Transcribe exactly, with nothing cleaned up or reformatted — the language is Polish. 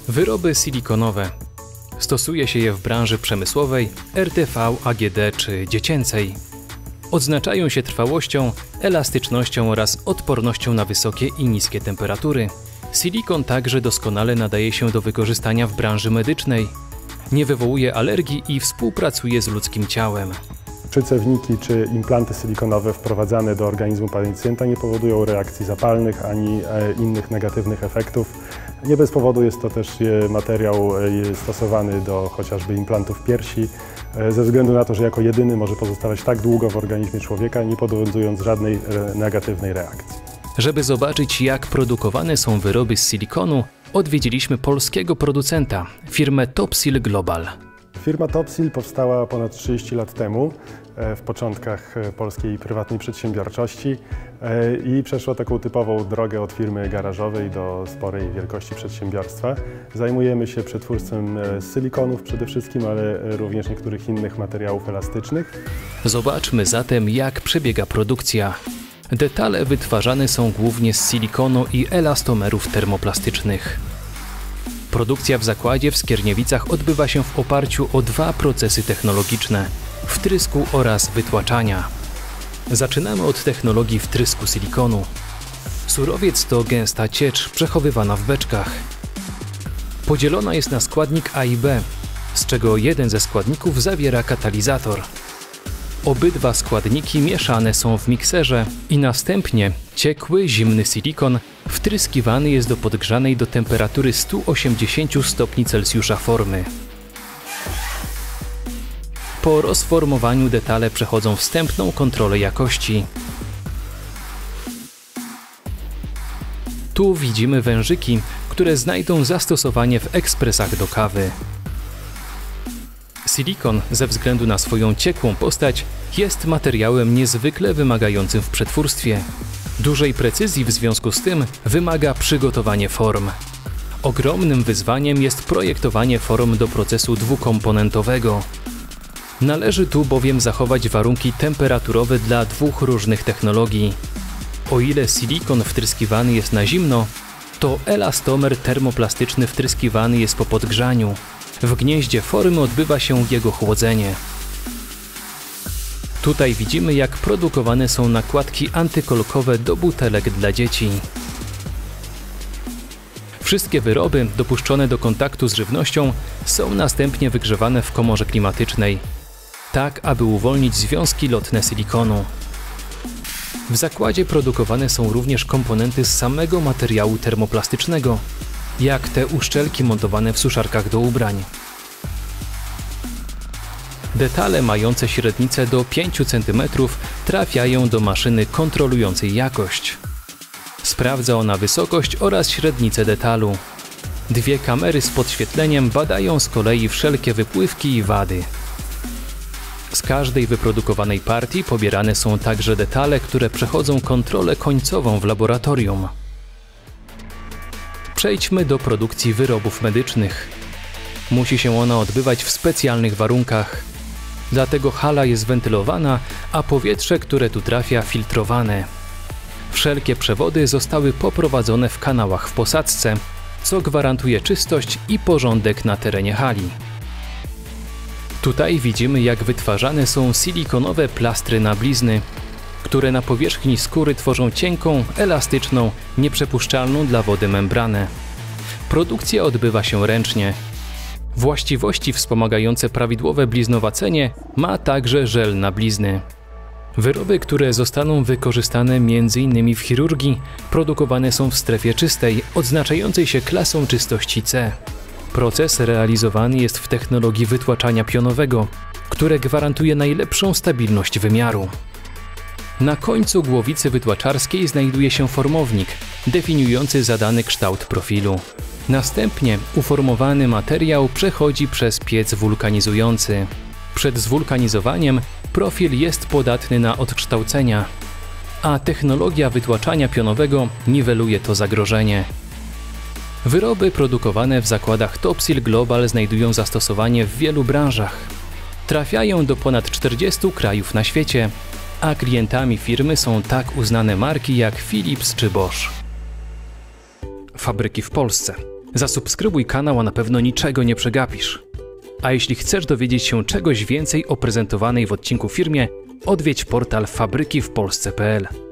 Wyroby silikonowe. Stosuje się je w branży przemysłowej, R T V, A G D czy dziecięcej. Odznaczają się trwałością, elastycznością oraz odpornością na wysokie i niskie temperatury. Silikon także doskonale nadaje się do wykorzystania w branży medycznej. Nie wywołuje alergii i współpracuje z ludzkim ciałem. Czy cewniki, czy implanty silikonowe wprowadzane do organizmu pacjenta nie powodują reakcji zapalnych ani innych negatywnych efektów. Nie bez powodu jest to też materiał stosowany do chociażby implantów piersi, ze względu na to, że jako jedyny może pozostawać tak długo w organizmie człowieka, nie powodując żadnej negatywnej reakcji. Żeby zobaczyć, jak produkowane są wyroby z silikonu, odwiedziliśmy polskiego producenta, firmę Topsil Global. Firma Topsil powstała ponad trzydzieści lat temu, w początkach polskiej prywatnej przedsiębiorczości i przeszła taką typową drogę od firmy garażowej do sporej wielkości przedsiębiorstwa. Zajmujemy się przetwórstwem silikonów przede wszystkim, ale również niektórych innych materiałów elastycznych. Zobaczmy zatem, jak przebiega produkcja. Detale wytwarzane są głównie z silikonu i elastomerów termoplastycznych. Produkcja w zakładzie w Skierniewicach odbywa się w oparciu o dwa procesy technologiczne – wtrysku oraz wytłaczania. Zaczynamy od technologii wtrysku silikonu. Surowiec to gęsta ciecz przechowywana w beczkach. Podzielona jest na składnik A i B, z czego jeden ze składników zawiera katalizator. Obydwa składniki mieszane są w mikserze i następnie ciekły, zimny silikon wtryskiwany jest do podgrzanej do temperatury stu osiemdziesięciu stopni Celsjusza formy. Po rozformowaniu detale przechodzą wstępną kontrolę jakości. Tu widzimy wężyki, które znajdą zastosowanie w ekspresach do kawy. Silikon, ze względu na swoją ciekłą postać, jest materiałem niezwykle wymagającym w przetwórstwie. Dużej precyzji w związku z tym wymaga przygotowanie form. Ogromnym wyzwaniem jest projektowanie form do procesu dwukomponentowego. Należy tu bowiem zachować warunki temperaturowe dla dwóch różnych technologii. O ile silikon wtryskiwany jest na zimno, to elastomer termoplastyczny wtryskiwany jest po podgrzaniu. W gnieździe formy odbywa się jego chłodzenie. Tutaj widzimy, jak produkowane są nakładki antykolkowe do butelek dla dzieci. Wszystkie wyroby dopuszczone do kontaktu z żywnością są następnie wygrzewane w komorze klimatycznej, tak aby uwolnić związki lotne silikonu. W zakładzie produkowane są również komponenty z samego materiału termoplastycznego, jak te uszczelki montowane w suszarkach do ubrań. Detale mające średnicę do pięciu centymetrów trafiają do maszyny kontrolującej jakość. Sprawdza ona wysokość oraz średnicę detalu. Dwie kamery z podświetleniem badają z kolei wszelkie wypływki i wady. Z każdej wyprodukowanej partii pobierane są także detale, które przechodzą kontrolę końcową w laboratorium. Przejdźmy do produkcji wyrobów medycznych. Musi się ona odbywać w specjalnych warunkach. Dlatego hala jest wentylowana, a powietrze, które tu trafia, filtrowane. Wszelkie przewody zostały poprowadzone w kanałach w posadzce, co gwarantuje czystość i porządek na terenie hali. Tutaj widzimy, jak wytwarzane są silikonowe plastry na blizny, które na powierzchni skóry tworzą cienką, elastyczną, nieprzepuszczalną dla wody membranę. Produkcja odbywa się ręcznie. Właściwości wspomagające prawidłowe bliznowacenie ma także żel na blizny. Wyroby, które zostaną wykorzystane między innymi w chirurgii, produkowane są w strefie czystej, odznaczającej się klasą czystości C. Proces realizowany jest w technologii wytłaczania pionowego, które gwarantuje najlepszą stabilność wymiaru. Na końcu głowicy wytłaczarskiej znajduje się formownik, definiujący zadany kształt profilu. Następnie uformowany materiał przechodzi przez piec wulkanizujący. Przed zwulkanizowaniem profil jest podatny na odkształcenia, a technologia wytłaczania pionowego niweluje to zagrożenie. Wyroby produkowane w zakładach Topsil Global znajdują zastosowanie w wielu branżach. Trafiają do ponad czterdziestu krajów na świecie, a klientami firmy są tak uznane marki jak Philips czy Bosch. Fabryki w Polsce. Zasubskrybuj kanał, a na pewno niczego nie przegapisz. A jeśli chcesz dowiedzieć się czegoś więcej o prezentowanej w odcinku firmie, odwiedź portal fabryki w polsce kropka p l.